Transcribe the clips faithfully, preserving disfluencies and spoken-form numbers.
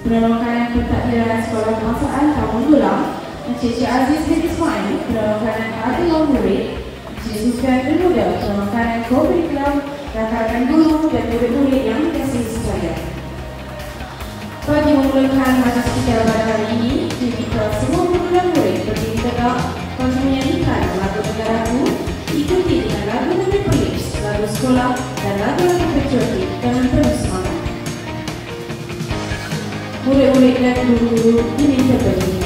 Perlombaan Pentadbiran Sekolah Kebangsaan Kampung Gulam, Encik Cik Aziz bin Ismail, Perlombaan Adil Murid, Encik Sufian bin Muda, Perlombaan Curriculum, rakan-rakan guru dan murid-murid yang dikasihi sekalian. Bagi memulakan majlis kita pada hari ini, diminta semua guru dan murid berdiri tegak bagi menyanyikan lagu negaraku, ikuti dengan lagu Negeri Perlis, lagu sekolah dan lagu-lagu patriotik dengan penuh semangat. Murid-murid dan guru-guru diminta berdiri.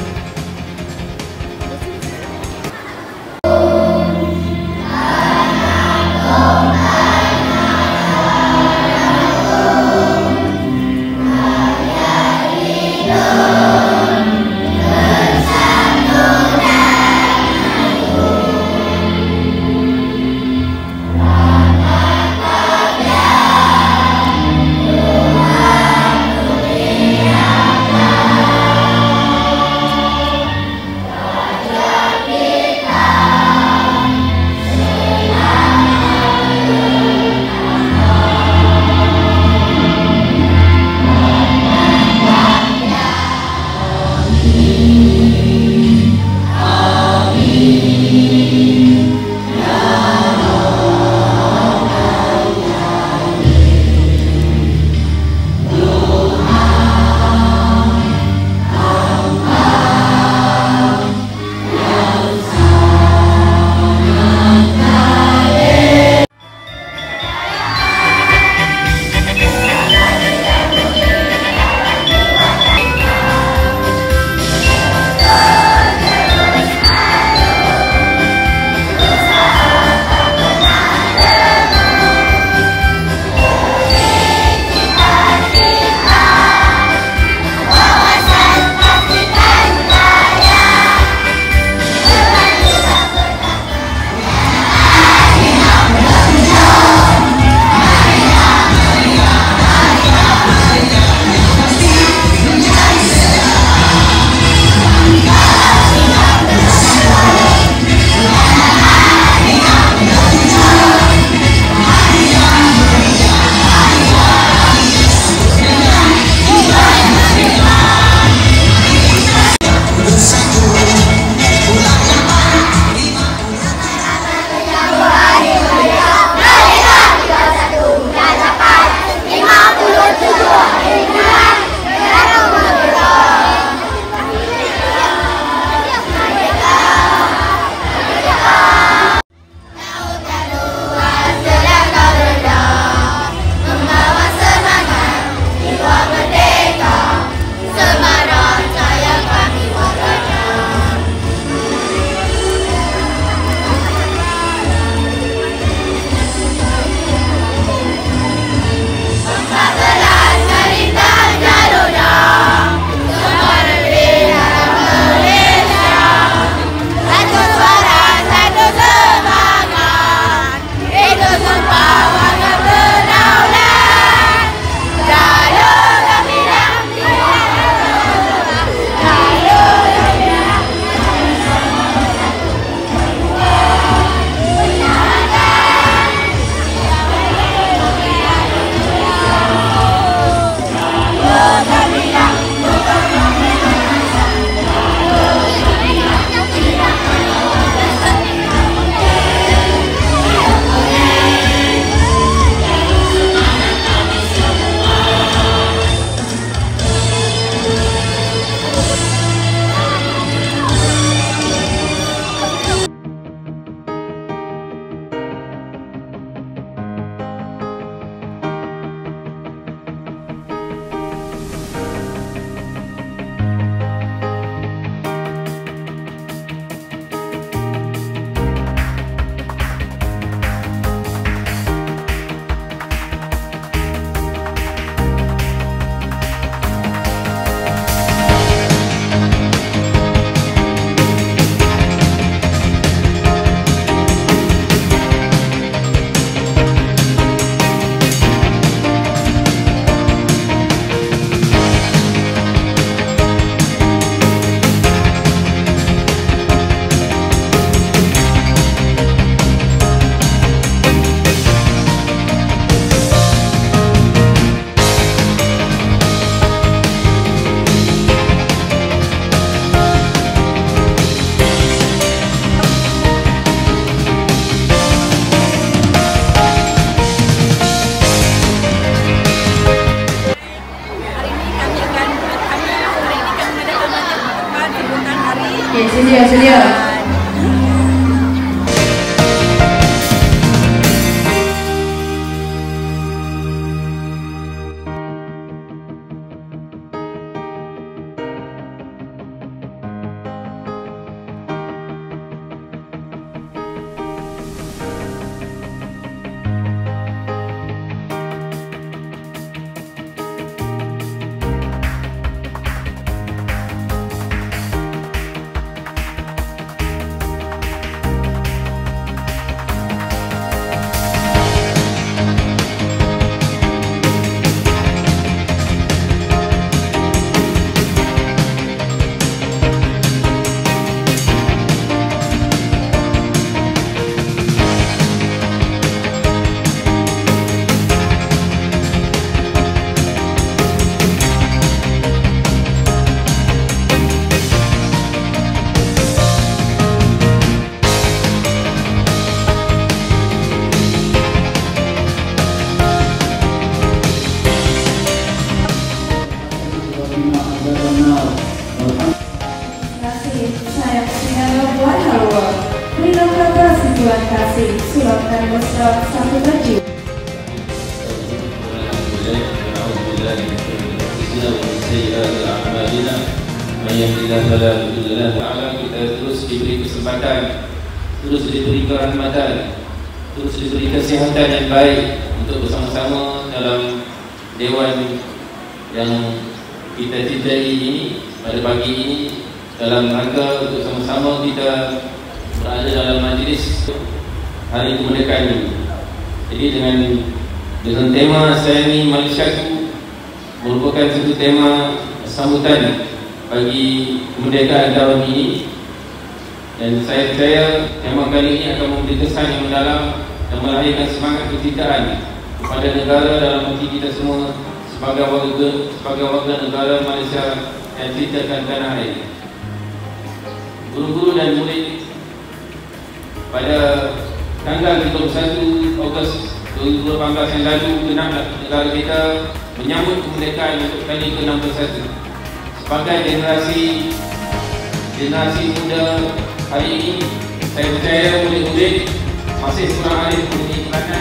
yang sedia. Tuan Kasih Surabaya Mesra satu Baju. Kita terus diberi kesempatan, terus diberi kerahmatan, terus diberi kesihatan yang baik untuk bersama-sama dalam Dewan yang kita cintai ini pada pagi ini, dalam rangka untuk sama-sama kita berada dalam majlis Hari Kemerdekaan ini. Jadi dengan dengan tema Saya Ni Malaysiaku merupakan satu tema sambutan bagi kemerdekaan tahun ini, dan saya percaya tema kali ini akan memberi kesan yang mendalam dan melahirkan semangat kecintaan kepada negara dalam hati kita semua sebagai warga sebagai warga negara Malaysia yang cintakan tanah air. Guru-guru dan murid, pada tanggal tiga puluh satu Ogos dua ribu lapan belas yang lalu, genap negara kita menyambut kemerdekaan untuk kali ke enam puluh satu. Sebagai generasi generasi muda hari ini, saya percaya murid-murid masih kurang arif mengenai peranan.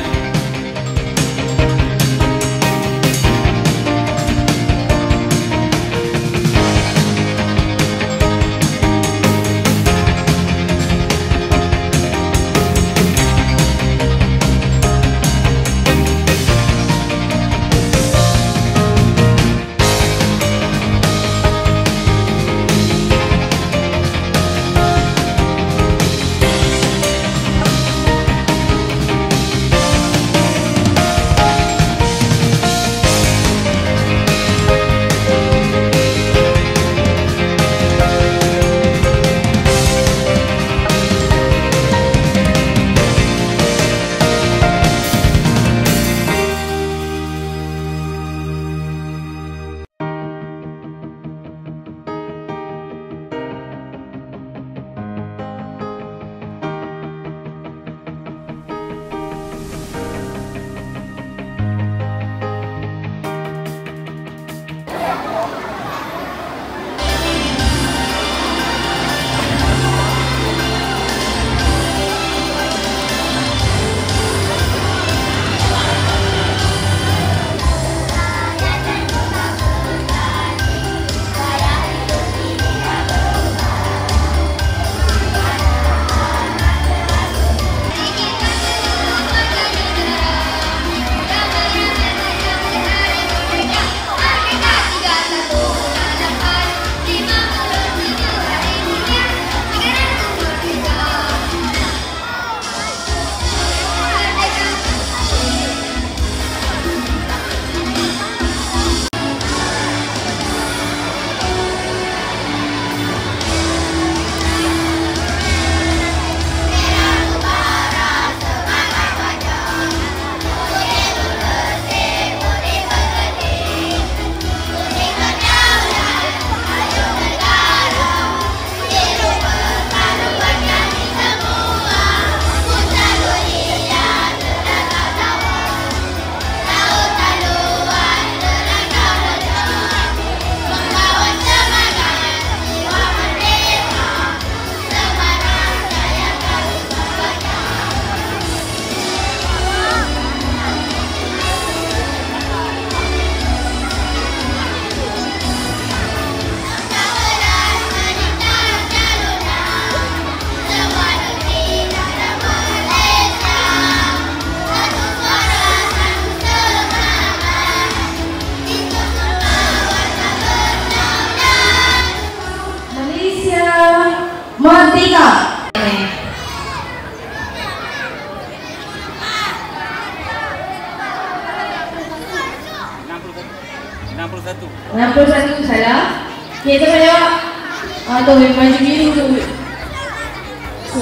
enam puluh satu salah. Okey, siapa jawab? Ah, tu baju biru tu. So.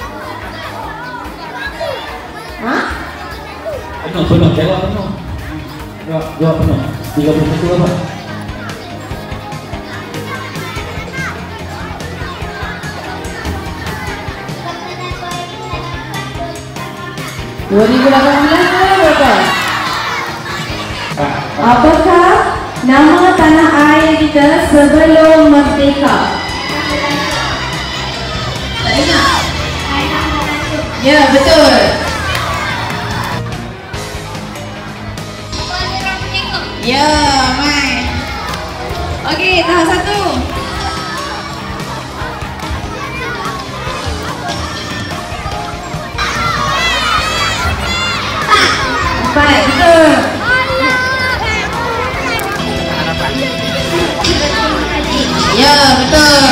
Ha? Penuh, penuh, jawab penuh. Jawab, jawab penuh. tiga puluh satu apa? dua ribu lapan belas berapa? Apakah nama tanah air kita sebelum merdeka? Tak ingat? Ya, betul. Ya, Mai. Okey, tahap satu. Empat, betul. Ya, betul.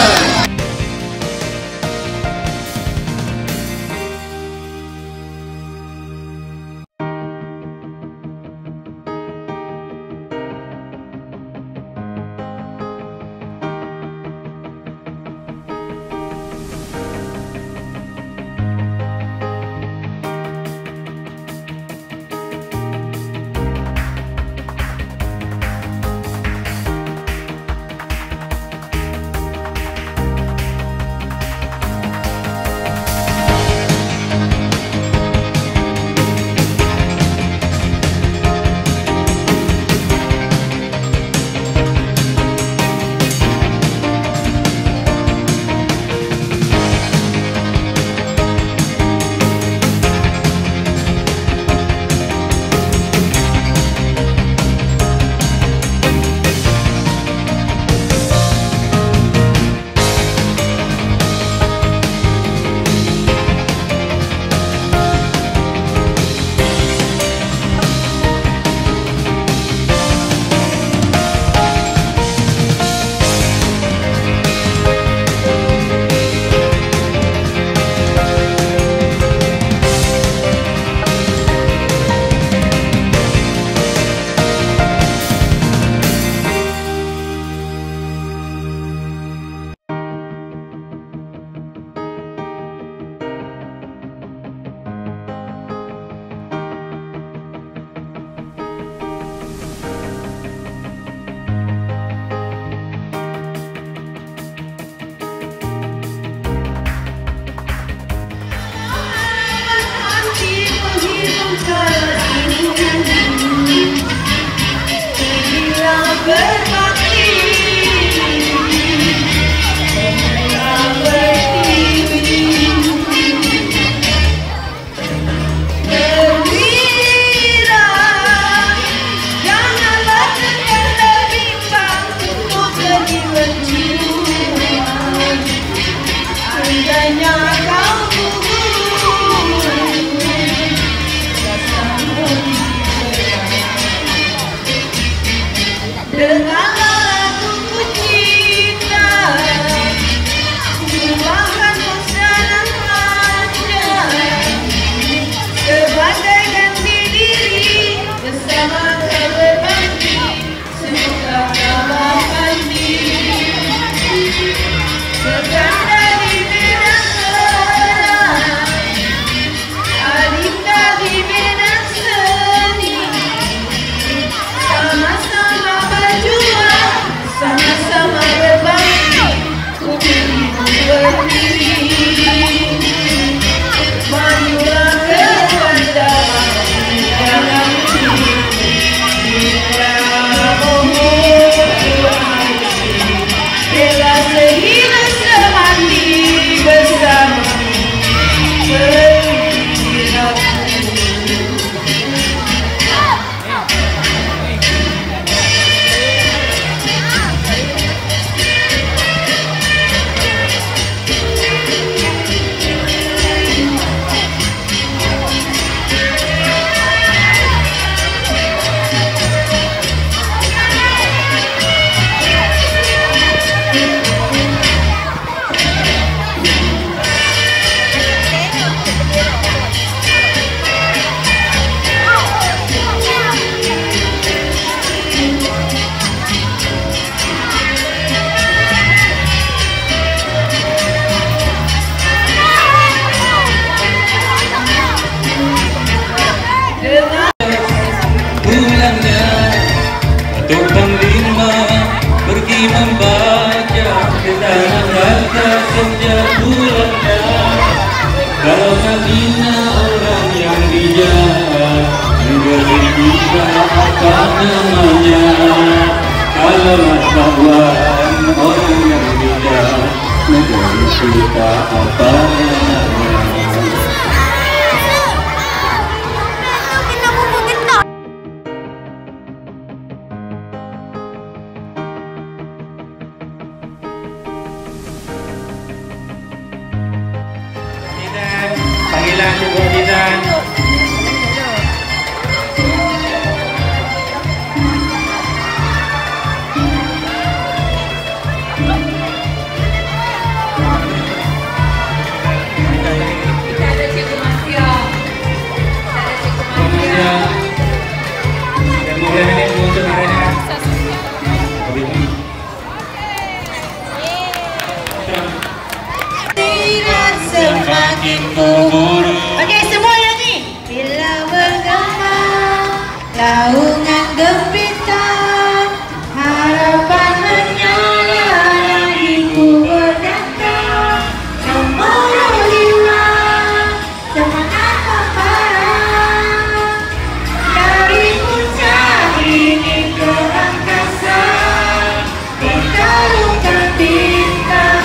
Sekarang di neraka Kalau tak bina orang yang bijak, negeri kita apa namanya? Kalau tak buat orang yang bijak, negeri kita apa namanya? Panggilan Cikgu Azizan. Kita ada Cikgu Mafia. Kita ada Cikgu Mafia. Dan mula ini muncul adanya. Semakin kuburu. Okey, semua nyanyi. Bila bergema laungan gempitan, harapan menyala hatiku berdentang. Gemuruh hilang, semangat membara dari puncak ini ke angkasa, bertarungkan bintang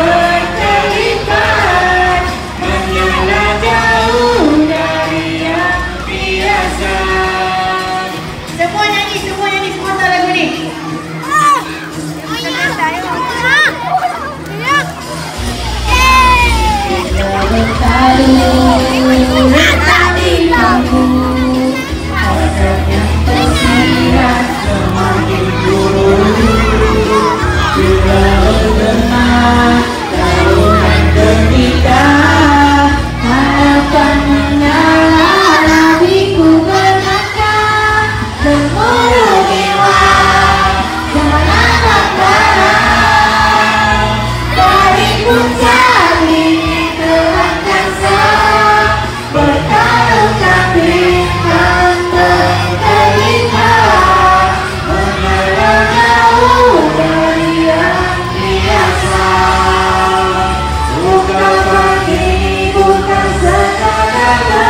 berkelipat, menyala jauh dari yang biasa. Semua nyanyi, semua nyanyi, semua tahu lagu ni. Kita bertaruh tadi kamu, harap yang tersirat semakin turun. Bila bergema laungan gembira, harapan menyala hatiku berdentang. Gemuruh jiwa, semangat membara dari puncak ini ke angkasa, bertarungkan bintang berkelipat, menyala jauh dari yang biasa. Bukan pagi, bukan sekadar